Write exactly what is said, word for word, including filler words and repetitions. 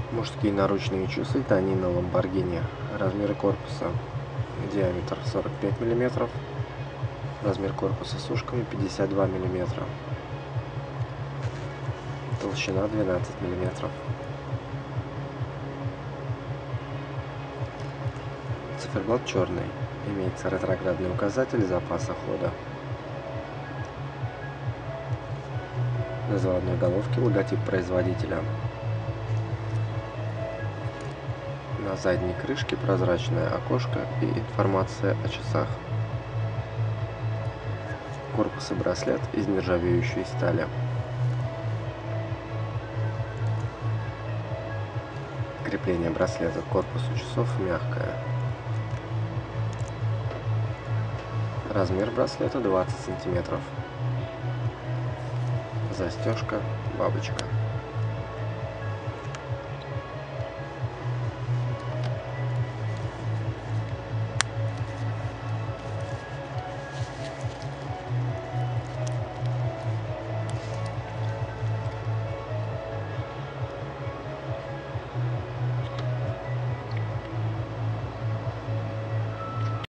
Мужские наручные часы Танина Lamborghini. Размеры корпуса. Диаметр сорок пять миллиметров. Размер корпуса с ушками пятьдесят два миллиметра. Толщина двенадцать миллиметров. Циферблат черный. Имеется ретроградный указатель запаса хода. На заводной головке логотип производителя. На задней крышке прозрачное окошко и информация о часах. Корпус и браслет из нержавеющей стали. Крепление браслета к корпусу часов мягкое. Размер браслета двадцать сантиметров. Застежка бабочка.